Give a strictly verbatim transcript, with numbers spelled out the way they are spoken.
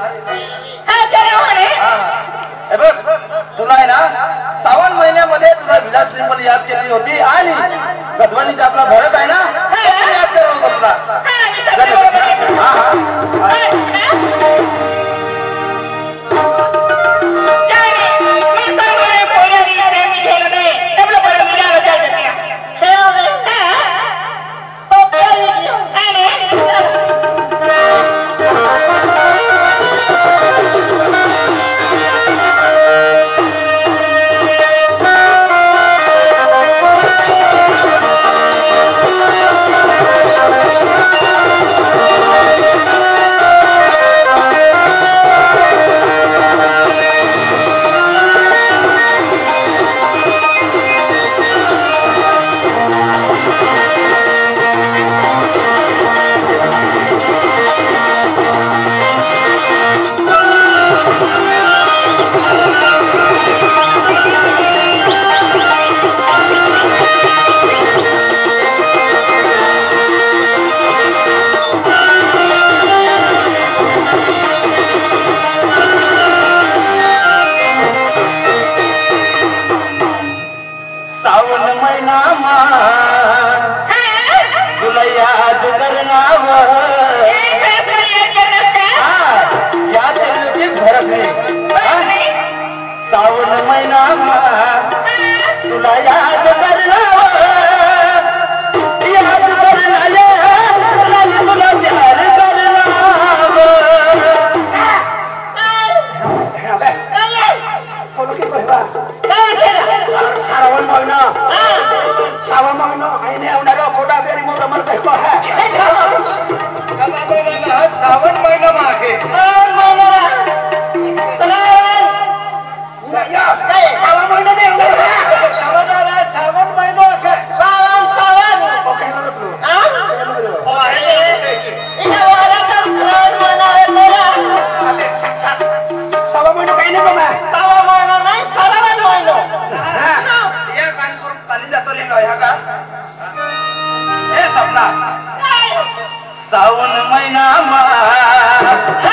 तुला आहे ना श्रावण महिन्यामध्ये तुला विलास लिंबल याद केली होती आणि गदवानीचा आपला भरत आहे ना याद केलं होतं तुला. सावन महिना तुला याद करना याद करना तुला प्यार करना श्रावण महिना श्रावण महिना आईने होणारा खोटा फेरी मोठा मला देखो है श्रावण महिना मागे सावन महिना नाही सावन आला सावन महिना सावन सावन ओके सावन महिना काही नाही बघा सावन महिना नाही सावन महिना या कान करून पाणी जातो रे ह्या का हे सपना सावन महिना मा